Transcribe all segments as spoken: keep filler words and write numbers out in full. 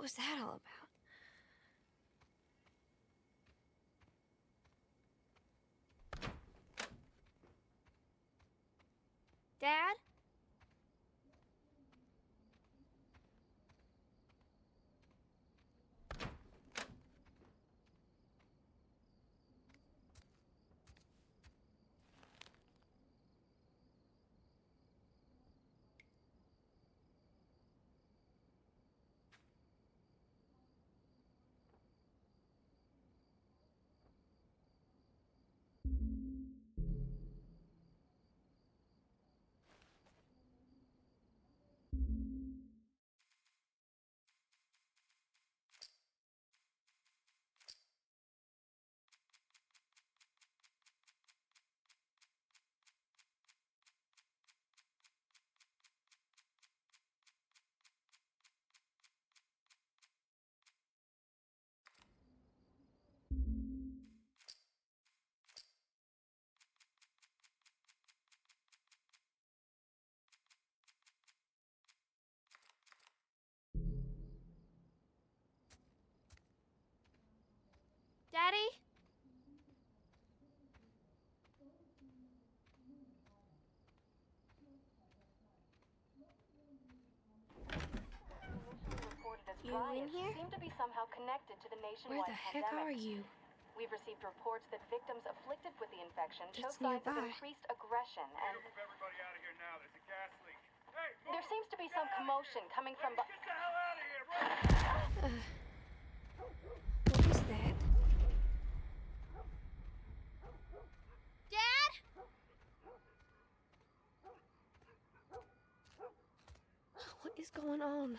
What was that all about? Dad? Daddy? You in here? Seem to be somehow connected to the nationwide Where the heck pandemic. are you? We've received reports that victims afflicted with the infection show It's signs of nearby. increased aggression, and Move everybody out of here now. There's a gas leak. Hey, move! there seems to be some commotion coming from. Get the hell out of here! Right? Uh, what was that? Dad? What is going on?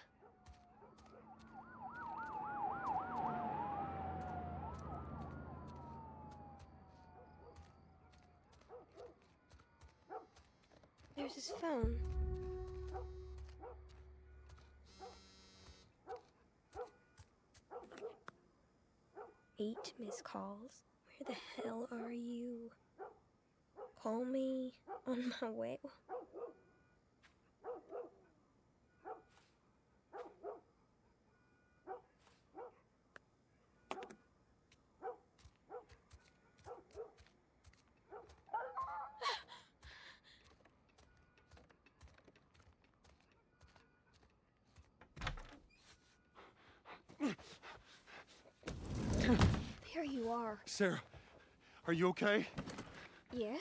There's his phone. Eight missed calls. Where the hell are you? Call me on my way. There you are. Sarah, are you okay? Yeah?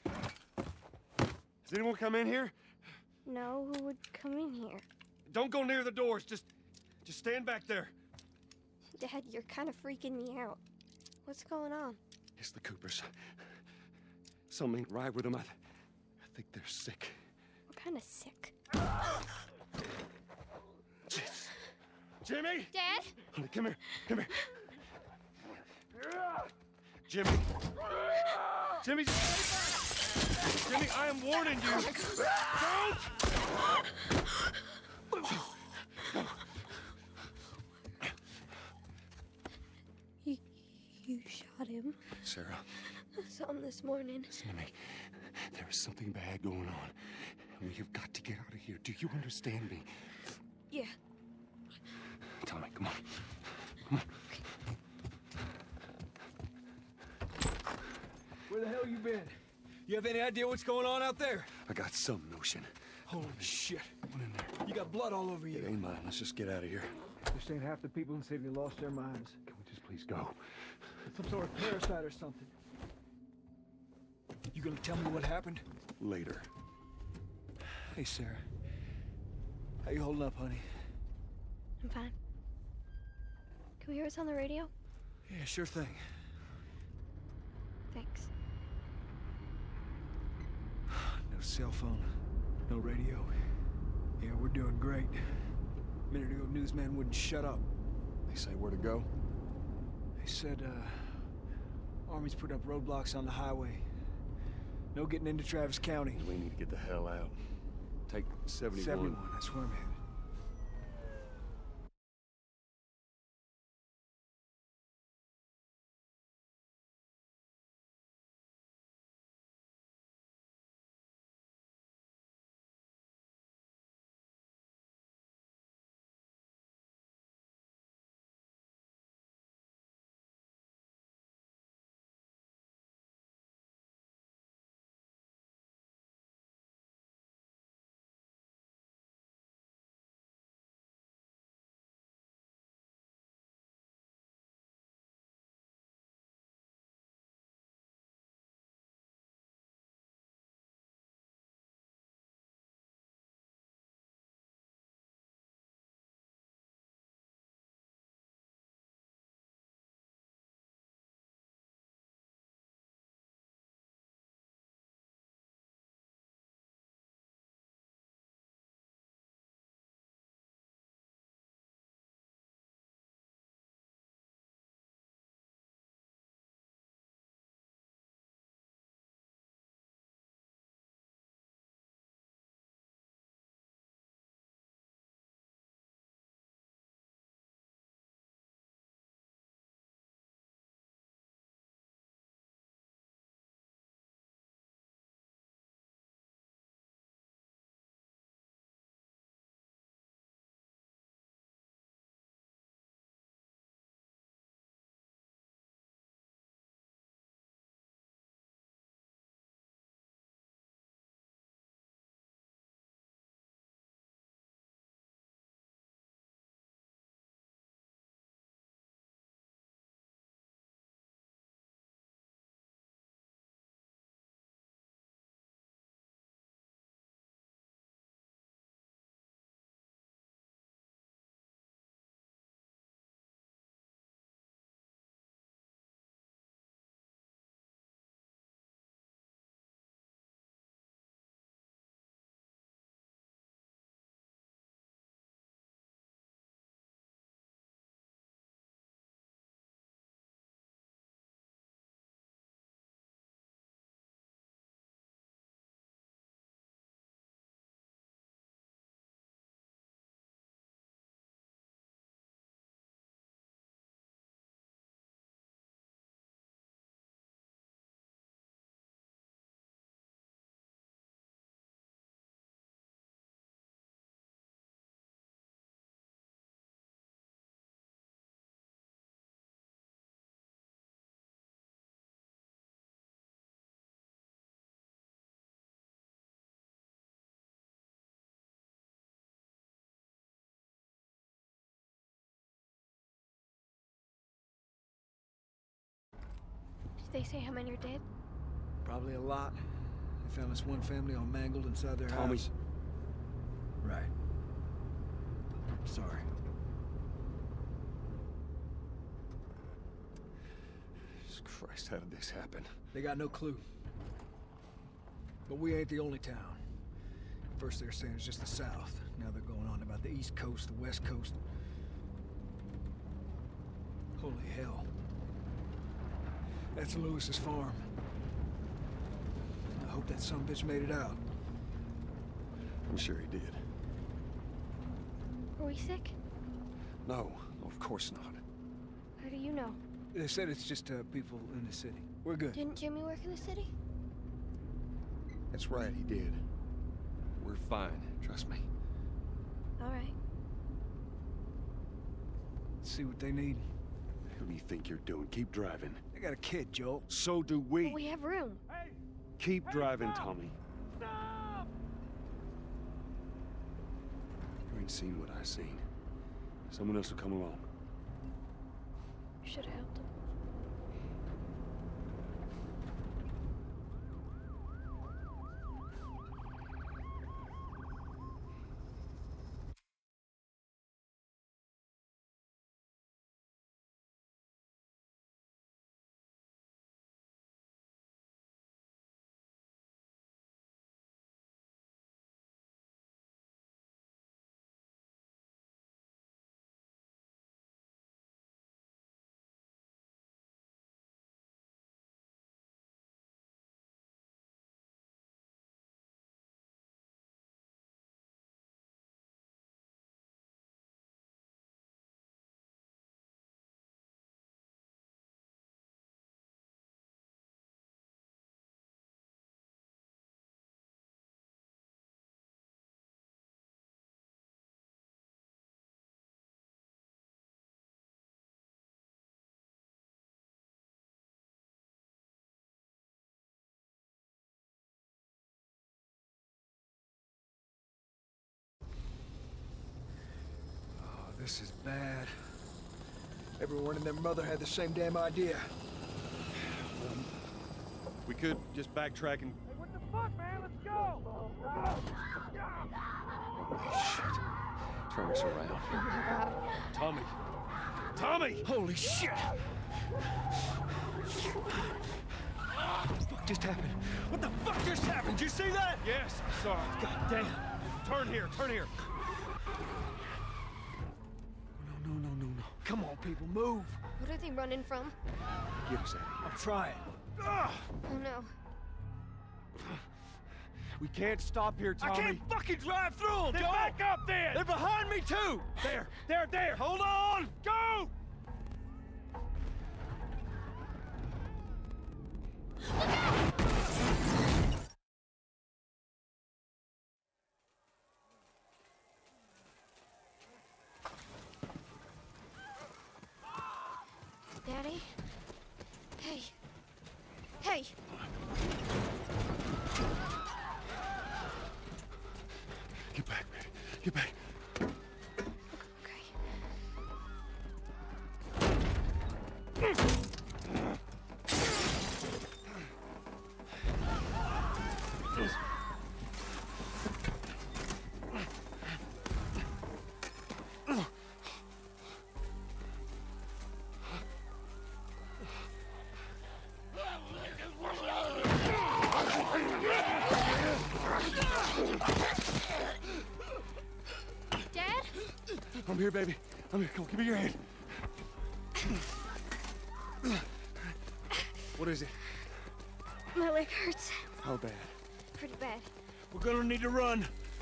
Has anyone come in here? No, who would come in here? Don't go near the doors. Just, just stand back there. Dad, you're kind of freaking me out. What's going on? It's the Coopers. Something ain't right with them. I, th I think they're sick. What kind of sick? Jeez. Jimmy! Dad? Honey, come here. Come here. Jimmy. Jimmy, stay back! Jimmy, I am warning you. Don't! You, you shot him? Sarah, I saw him this morning. listen to me. There is something bad going on. We have got to get out of here. Do you understand me? Yeah. Tommy, come on. Come on. Where the hell you been? You have any idea what's going on out there? I got some notion. Holy shit. Come on in there. You got blood all over you. It ain't mine. Let's just get out of here. This ain't half the people in the city lost their minds. Can we just please go? It's some sort of parasite or something. You gonna tell me what happened? Later. Hey, Sarah. How you holding up, honey? I'm fine. Can we hear what's on the radio? Yeah, sure thing. Thanks. No cell phone, no radio. Yeah, we're doing great. A minute ago, newsman wouldn't shut up. They say where to go? They said, uh, Army's put up roadblocks on the highway. No getting into Travis County. We need to get the hell out. Take seventy-one. seventy-one, that's where I'm headed. Did they say how many are dead? Probably a lot. They found this one family all mangled inside their Tommy. house. Right. Sorry. Jesus Christ, how did this happen? They got no clue. But we ain't the only town. First they're saying it's just the South. Now they're going on about the East Coast, the West Coast. Holy hell. That's Lewis's farm. I hope that sumbitch made it out. I'm sure he did. Were we sick? No, of course not. How do you know? They said it's just uh, people in the city. We're good. Didn't Jimmy work in the city? That's right, he did. We're fine, trust me. All right. Let's see what they need. What do you think you're doing? Keep driving. They got a kid, Joel. So do we. But we have room. Keep Hey, driving, stop! Tommy. Stop! You ain't seen what I seen. Someone else will come along. Should have helped him. Oh, this is bad. Everyone and their mother had the same damn idea. We could just backtrack and... Hey, what the fuck, man? Let's go! Holy shit. Turn us around. Oh my God. Tommy! Tommy! Holy shit! What the fuck just happened? What the fuck just happened? Did you see that? Yes, I saw it. God damn. Turn here, turn here. No, no, no, no, no. Come on, people, move. What are they running from? Get us out of here. I'm trying. Ah! Oh no. We can't stop here, Tommy. I can't fucking drive through them, Then Joel! back up then! They're behind me, too! There, there, there! Hold on! Go! Daddy? Hey. Hey! Get back, man. Get back. Okay. Dad? I'm here, baby. I'm here. Come on, give me your hand. What is it? My leg hurts. How bad? Pretty bad. We're gonna need to run.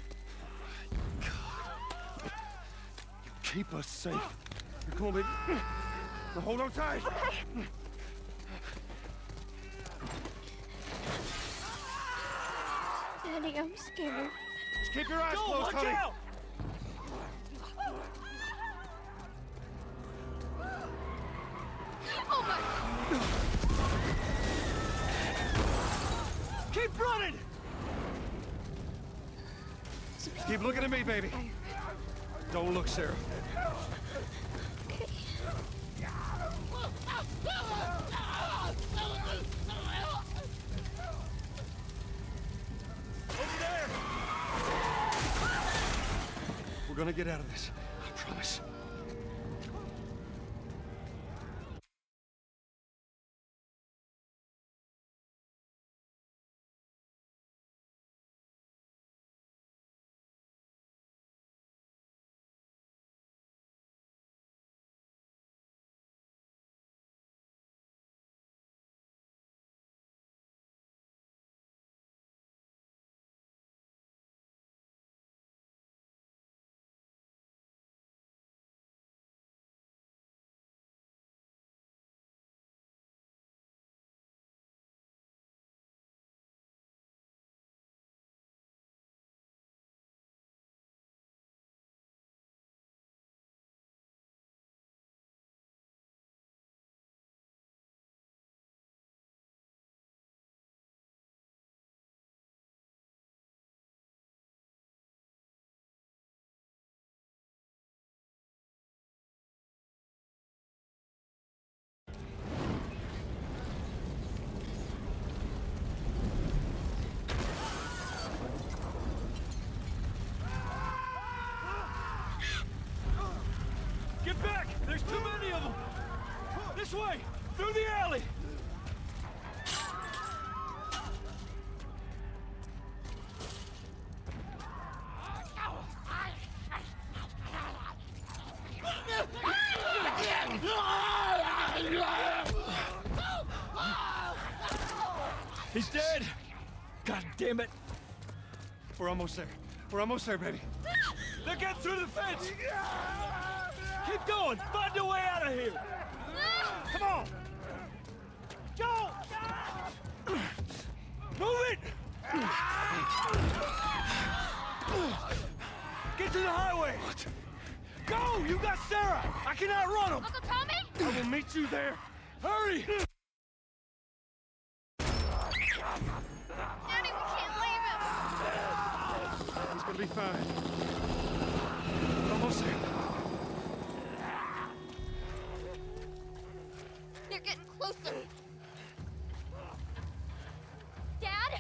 Keep us safe. Come on, baby. Now hold on tight. Daddy, I'm scared. Just keep your eyes Joel, closed, watch honey. out! Oh my! Keep running! Just keep looking at me, baby. Don't look, Sarah. Okay. gonna get out of this. I promise. Get back! There's too many of them! This way! Through the alley! He's dead! God damn it! We're almost there. We're almost there, baby. They're getting through the fence! Keep going! Find a way out of here! Come on! Go! Move it! Get to the highway! What? Go! You got Sarah! I can outrun them! Uncle Tommy? I will meet you there! Hurry! Daddy, we can't leave him! He's gonna be fine. We're almost there. They're getting closer! Dad?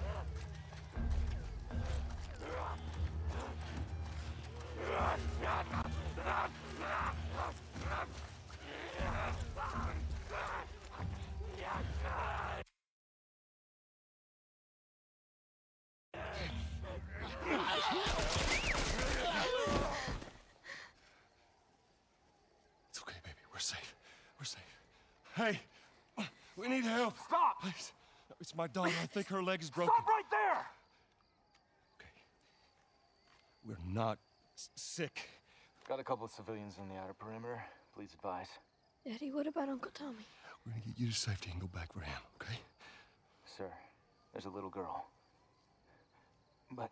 It's okay, baby. We're safe. We're safe. Hey, we need help. Stop! Please. It's my daughter. I think her leg is broken. Stop right there! Okay. We're not s- sick. Got a couple of civilians on the outer perimeter. Please advise. Daddy, what about Uncle Tommy? We're gonna get you to safety and go back for him, okay? Sir, there's a little girl. But...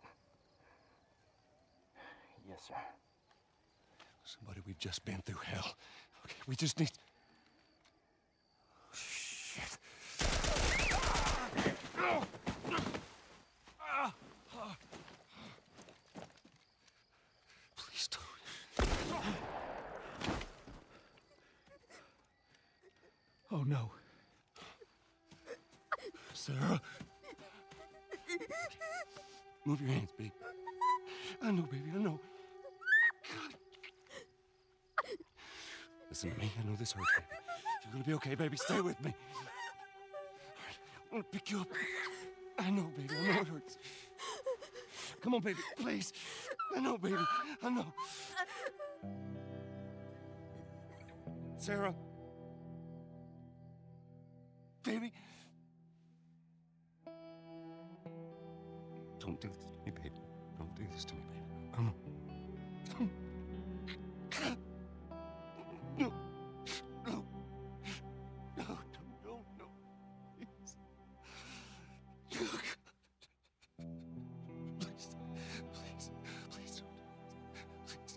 Yes, sir. Somebody, we've just been through hell. Okay, we just need... Shit. Please don't. Oh, no. Sarah. Move your hands, baby. I know, baby, I know. God. Listen to me. I know this hurts, baby. You're gonna be okay, baby. Stay with me. All right, I'm gonna pick you up. I know, baby. I know it hurts. Come on, baby. Please. I know, baby. I know. Sarah. Baby. Don't do this to me, baby. Don't do this to me, baby. Come on. No. No. No, no, no, no. Please. Please. Please. Please. Please don't. Please.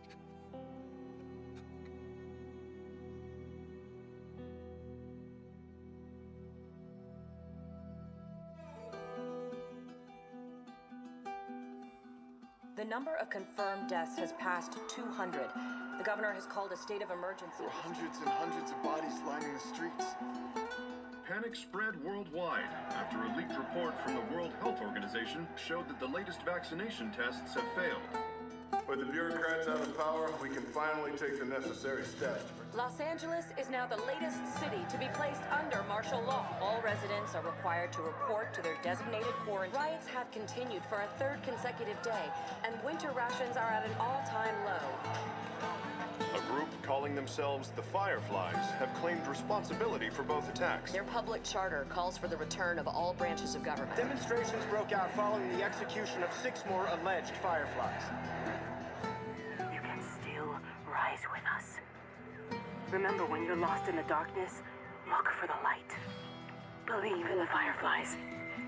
The number of confirmed deaths has passed two hundred. The governor has called a state of emergency. There are hundreds and hundreds of bodies lining the streets. Panic spread worldwide after a leaked report from the World Health Organization showed that the latest vaccination tests have failed. With the bureaucrats out of power, we can finally take the necessary steps. Los Angeles is now the latest city to be placed under martial law. All residents are required to report to their designated quarantine. Riots have continued for a third consecutive day, and winter rations are at an all-time low. A group calling themselves the Fireflies have claimed responsibility for both attacks. Their public charter calls for the return of all branches of government. Demonstrations broke out following the execution of six more alleged Fireflies. You can still rise with us. Remember, when you're lost in the darkness, look for the light. Believe in the Fireflies.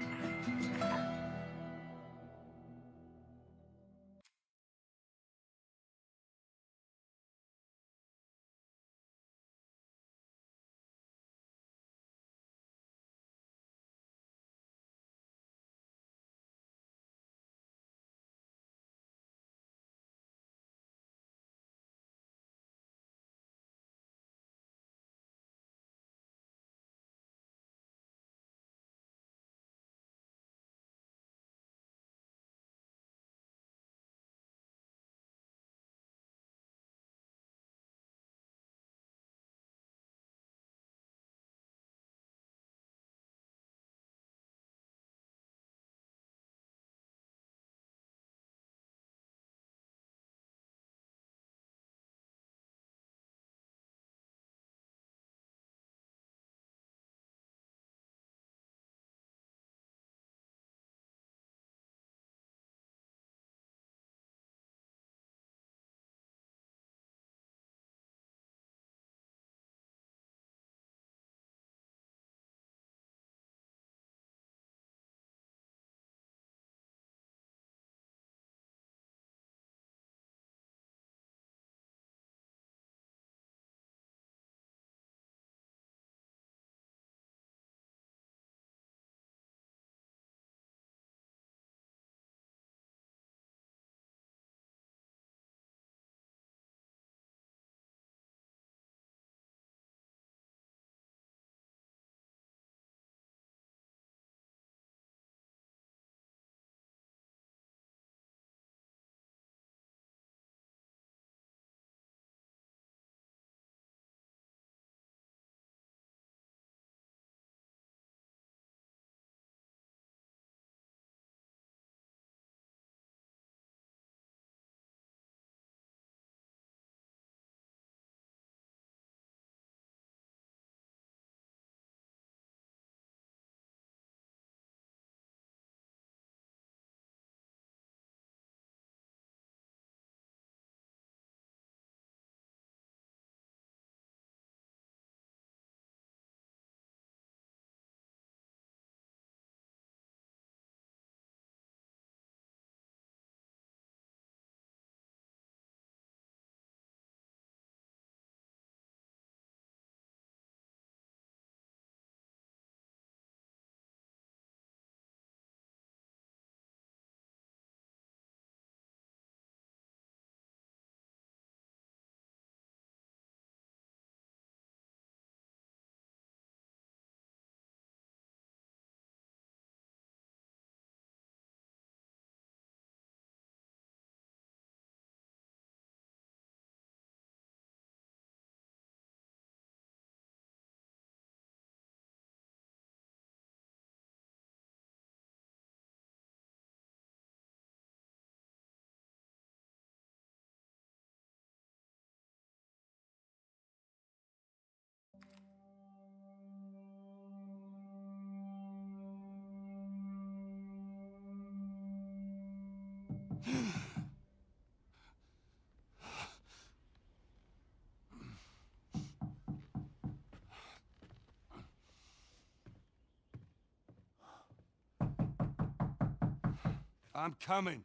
I'm coming.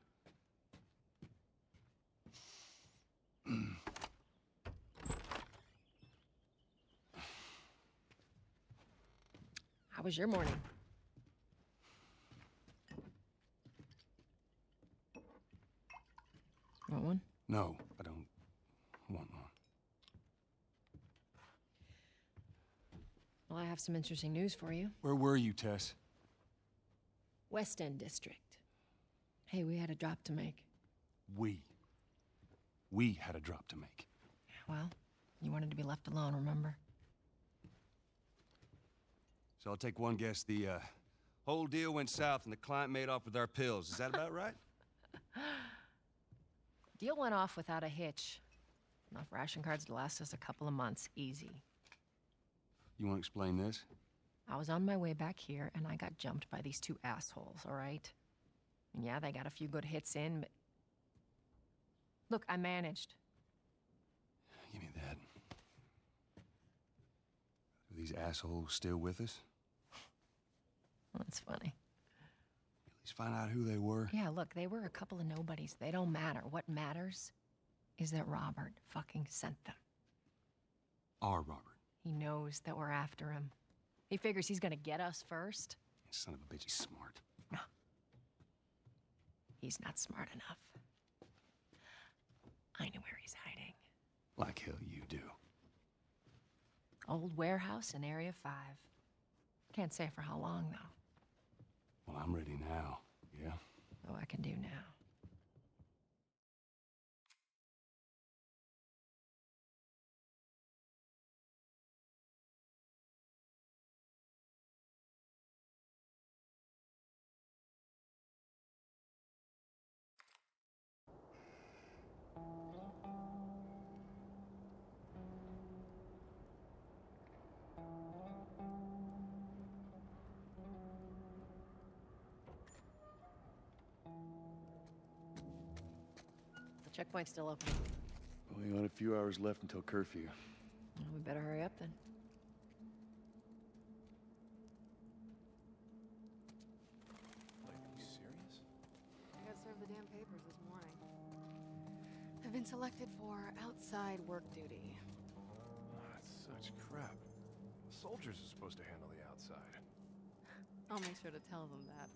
How was your morning? Want one? No, I don't want one. Well, I have some interesting news for you. Where were you, Tess? West End District. Hey, we had a drop to make. We. We had a drop to make. Well, you wanted to be left alone, remember? So I'll take one guess. The uh, whole deal went south and the client made off with our pills. Is that about right? Deal went off without a hitch. Enough ration cards to last us a couple of months, easy. You want to explain this? I was on my way back here, and I got jumped by these two assholes, all right? And yeah, they got a few good hits in, but... Look, I managed. Give me that. Are these assholes still with us? That's funny. At least find out who they were. Yeah, look, they were a couple of nobodies. They don't matter. What matters is that Robert fucking sent them. Our Robert. He knows that we're after him. He figures he's gonna get us first. Son of a bitch, he's smart. No. He's not smart enough. I know where he's hiding. Like hell you do. Old warehouse in Area five. Can't say for how long, though. Well, I'm ready now, yeah? Oh, I can do now. The checkpoint's still open. Only got a few hours left until curfew. Well, we better hurry up then. Like, are you serious? I got served the damn papers this morning. I've been selected for outside work duty. Oh, that's such crap. Soldiers are supposed to handle the outside. I'll make sure to tell them that.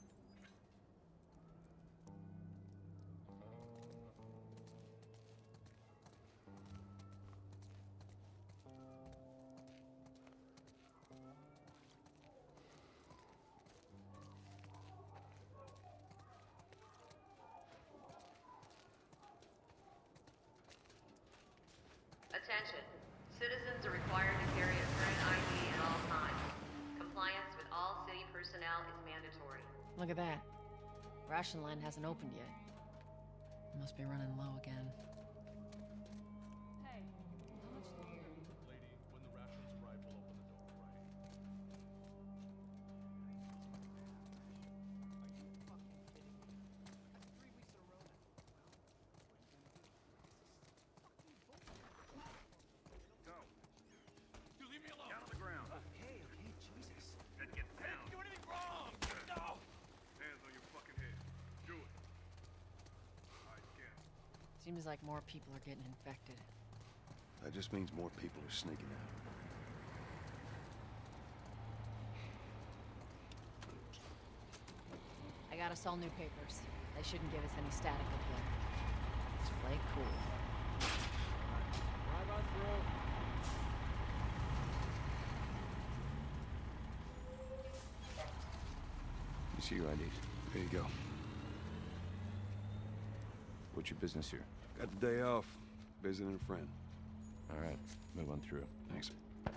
Attention. Citizens are required to carry a current I D at all times. Compliance with all city personnel is mandatory. Look at that. Ration line hasn't opened yet. Must be running low again. Hey, how much longer? Lady, when the rations arrive, we'll open the door, right? Are you fucking kidding me? That's three weeks in a row now. Go. You leave me alone. Down on the ground. Okay, okay, Jesus. Then get down. I didn't do anything wrong! No! Hands on your fucking head. Do it. I can. Seems like more people are getting infected. That just means more people are sneaking out. I got us all new papers. They shouldn't give us any static up here. Just play cool. Drive on through. You see your I Ds. There you go. What's your business here? Got the day off. Visiting a friend. All right, move on through. Thanks.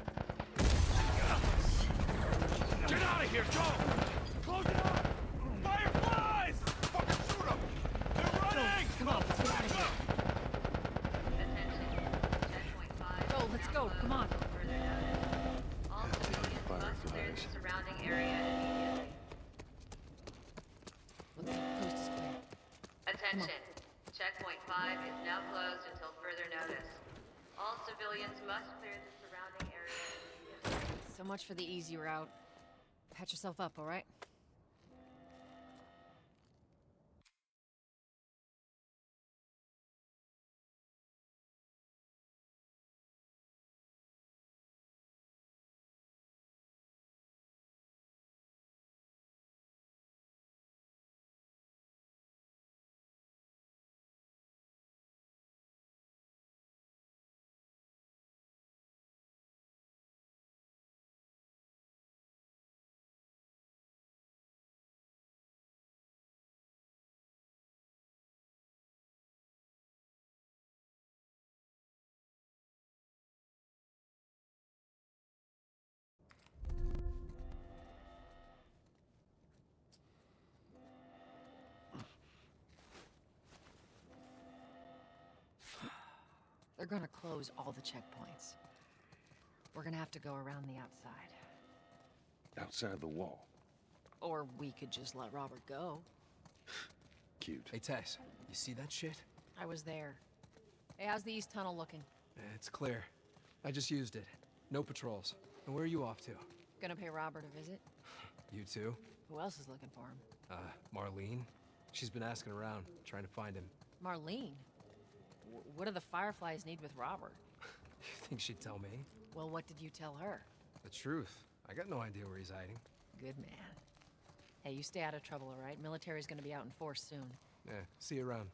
Get out of here, Joe! Close it up! Fireflies! Fucking shoot them! They're running! Come on, let's get out of here. Go, let's go, come on. All civilians must clear the surrounding area immediately. Looks like the coast is clear. Attention. Checkpoint five is now closed until further notice. All civilians must clear the surrounding area immediately. So much for the easy route. Patch yourself up, all right? gonna close all the checkpoints. We're gonna have to go around the outside. Outside the wall. Or we could just let Robert go. Cute. Hey, Tess, you see that shit? I was there. Hey, how's the east tunnel looking? It's clear. I just used it. No patrols. And where are you off to? Gonna pay Robert a visit? You too? Who else is looking for him? Uh, Marlene. She's been asking around, trying to find him. Marlene? W what do the Fireflies need with Robert? You think she'd tell me? Well, what did you tell her? The truth. I got no idea where he's hiding. Good man. Hey, you stay out of trouble, all right? Military's gonna be out in force soon. Yeah, see you around.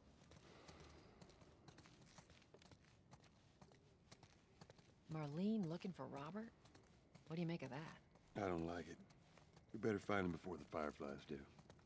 Marlene looking for Robert? What do you make of that? I don't like it. We better find him before the Fireflies do.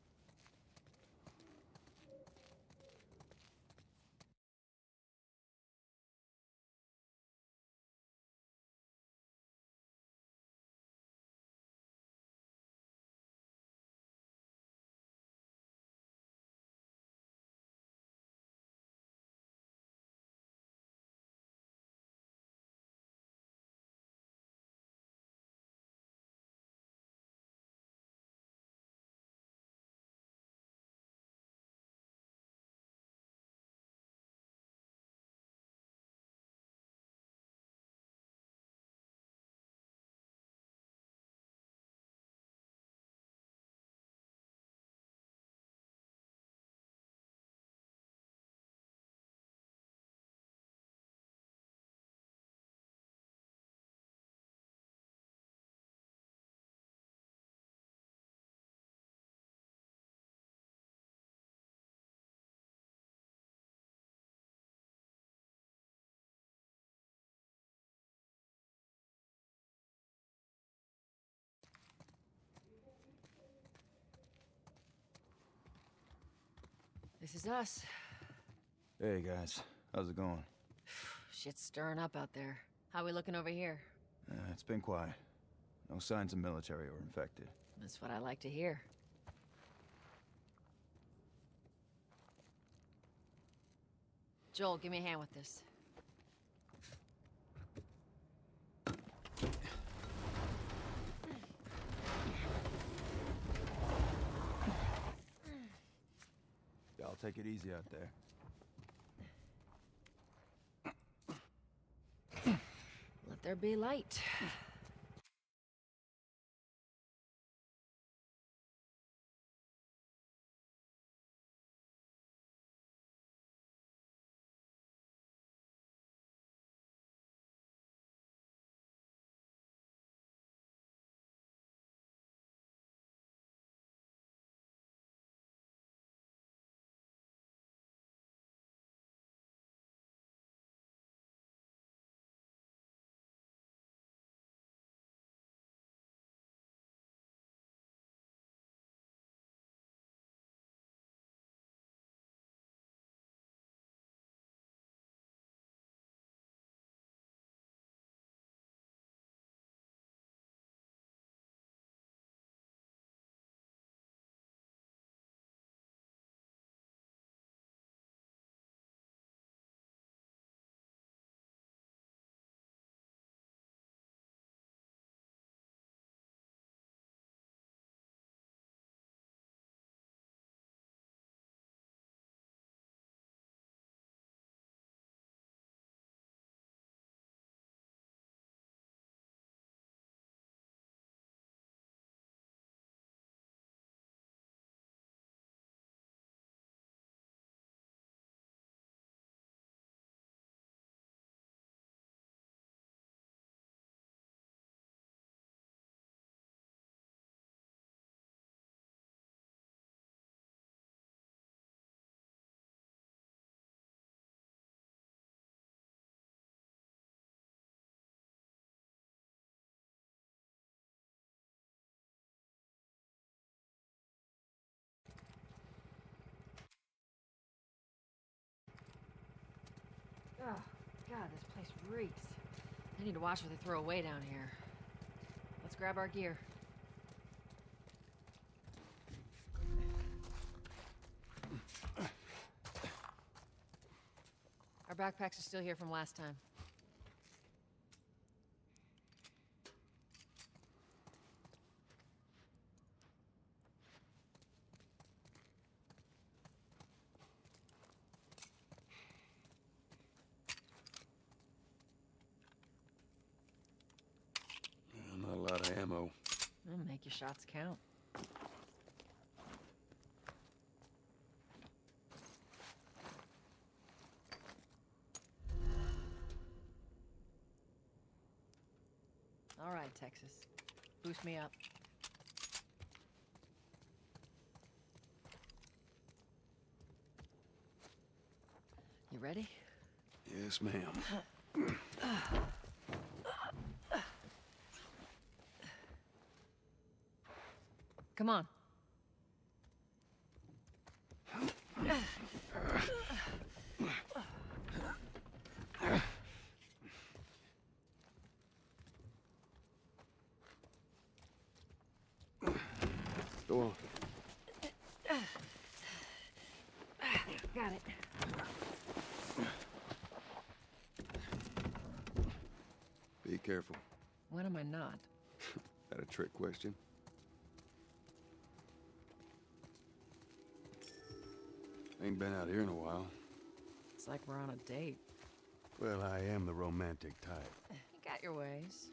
This is us. Hey guys, how's it going? Shit's stirring up out there. How we looking over here? Uh, it's been quiet. No signs of military or infected. That's what I like to hear. Joel, give me a hand with this. Y'all take it easy out there. Let there be light. Oh, God, this place reeks. I need to watch what they throw away down here. Let's grab our gear. Our backpacks are still here from last time. Yeah, not a lot of ammo. It'll make your shots count. All right, Texas. Boost me up. You ready? Yes, ma'am. Come on. Go on. Got it. Be careful. When am I not? That a trick question? Ain't been out here in a while. It's like we're on a date. Well, I am the romantic type. You got your ways.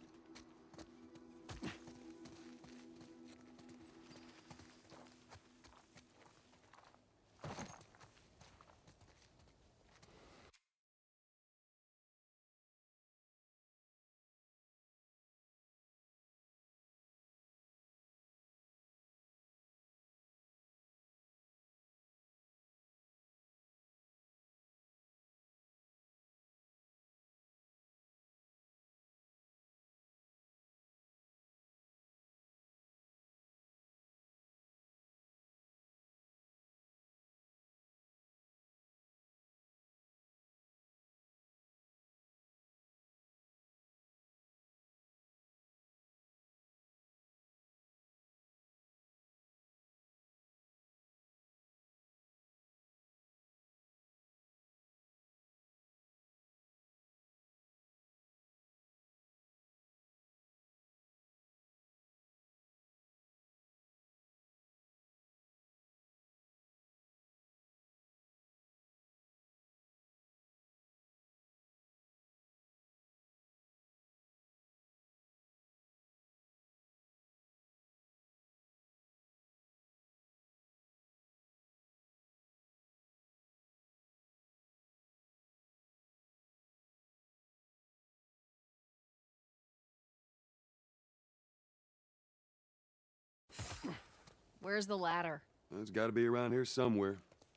Where's the ladder? Well, it's got to be around here somewhere.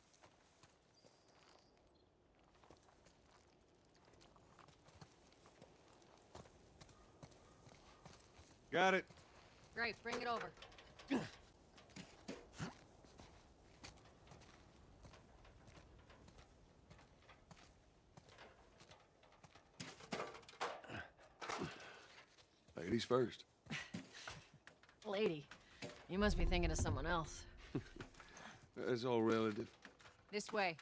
Got it. Great, bring it over. Ladies first. Lady, you must be thinking of someone else. It's all relative. This way.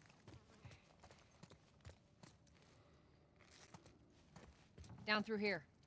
Down through here.